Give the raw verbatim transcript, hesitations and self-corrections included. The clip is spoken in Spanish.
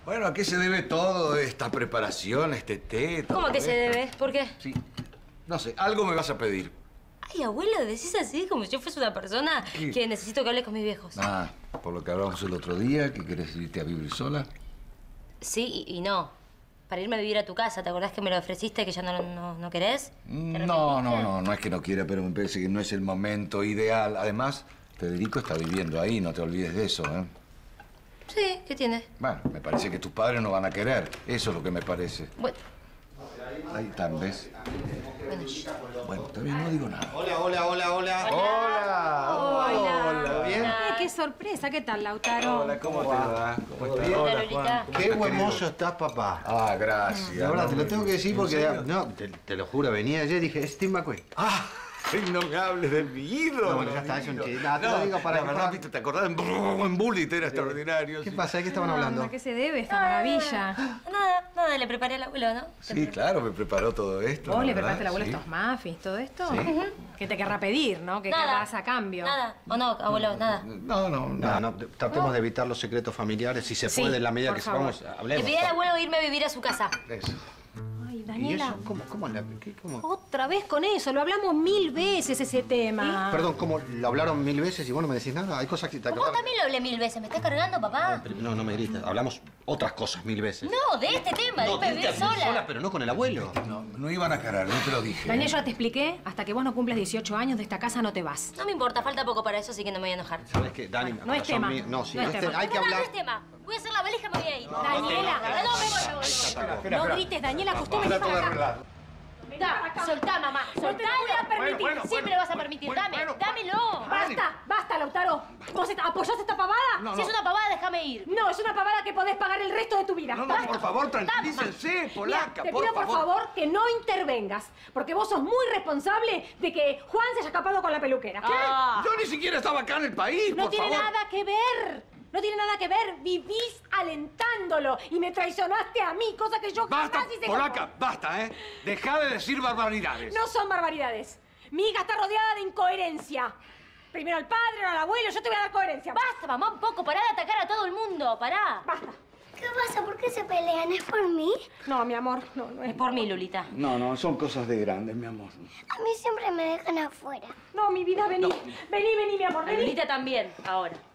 Bueno, ¿a qué se debe todo esta preparación, este té? ¿Cómo que se debe? ¿Por qué? Sí. No sé, algo me vas a pedir. Ay, abuelo, decís así como si yo fuese una persona ¿Qué? que necesito que hable con mis viejos. Ah, por lo que hablamos el otro día, que querés irte a vivir sola. Sí y, y no. Para irme a vivir a tu casa, ¿te acordás que me lo ofreciste que ya no, no, no querés? No, no, no, no es que no quiera, pero me parece que no es el momento ideal. Además, Federico está viviendo ahí, no te olvides de eso, ¿eh? Sí, ¿qué tiene? Bueno, me parece que tus padres no van a querer. Eso es lo que me parece. Bueno. Ahí están, ¿ves? Bueno, shh. Bueno, está bien, no digo nada. Hola, hola, hola, hola. Hola. Hola. Hola. ¿Bien? Ay, qué sorpresa. ¿Qué tal, Lautaro? Hola, ¿cómo te va? ¿Cómo estás? Hola, Lolita. Qué buen mozo estás, papá. Ah, gracias. La verdad, No, te lo tengo que decir ¿en porque... serio? No, te, te lo juro, venía ayer y dije, es Tim McQueen. Ah, no me hables del mi ídolo. No, bueno, ya está, es un chiste. Nada, te lo digo para la que verdad, puedas- viste, te acordás en, en Bullitt, era extraordinario. ¿Qué sí. pasa? ¿De qué estaban hablando? ¿A qué se debe esta maravilla? Nada, nada, le preparé al abuelo, ¿no? Sí, claro, me preparó todo esto. ¿Vos la le verdad, preparaste al abuelo sí. estos muffins, todo esto? Sí. ¿Qué te querrá pedir, no? ¿Qué Nada. querrás a cambio? Nada. ¿O no, abuelo? Nada. No, no, No, nada. no, tratemos de evitar los secretos familiares si se Sí, puede en la medida por que favor. sepamos. Le Hablemos. pedí al abuelo irme a vivir a su casa. Eso. Ay, ¿Y Daniela, eso? ¿Cómo? ¿Cómo? La, qué, cómo? otra vez con eso. Lo hablamos mil veces ese tema. Perdón, ¿cómo? ¿Lo hablaron mil veces y vos no me decís nada? Hay cosas que te Vos acordás. también lo hablé mil veces. ¿Me estás cargando, papá? No, no me grites. Hablamos otras cosas mil veces. No, de este tema, de No, irme a tenés que vivir vivir sola. pero no con el abuelo. No, no iban a carar, no te lo dije. Daniel, yo ya te expliqué. Hasta que vos no cumples dieciocho años de esta casa no te vas. No me importa, falta poco para eso, así que no me voy a enojar. ¿Sabes qué, Dani? No es corazón tema. mío- No, sí, No es este- tema. hay que No, no, hablar. no es tema. Voy a hacer la valija y me voy a ir. Daniela. No, me voy, me voy. Espera, No espera. grites, Daniela, acostúmate Para para todo acá. arreglado. Da, soltá, mamá. Soltá, te lo voy a permitir. Bueno, Siempre bueno, lo vas a bueno, permitir. bueno, Dame, bueno, dámelo. Basta, basta, Lautaro. ¿Vos esta- apoyás esta pavada? No, Si es una pavada, déjame ir. No, es una pavada que podés pagar el resto de tu vida. No, no, Basta. por favor, tranquilícense, Mira, polaca, te por pido por favor. favor que no intervengas, porque vos sos muy responsable de que Juan se haya escapado con la peluquera. Ah. Yo ni siquiera estaba acá en el país, No por tiene favor. nada que ver. No tiene nada que ver. Vivís alentándolo y me traicionaste a mí, cosa que yo Basta, jamás hice. polaca, con- basta, ¿eh? Deja de decir barbaridades. No son barbaridades. Mi hija está rodeada de incoherencia. Primero al padre, ahora al abuelo. Yo te voy a dar coherencia. Basta, mamá, un poco. Pará de atacar a todo el mundo. Pará. Basta. ¿Qué pasa? ¿Por qué se pelean? ¿Es por mí? No, mi amor, no, no es Es por mí, Lulita. No, no, son cosas de grandes, mi amor. A mí siempre me dejan afuera. No, mi vida, vení. Vení, vení, mi amor, A vení. Lulita también, ahora.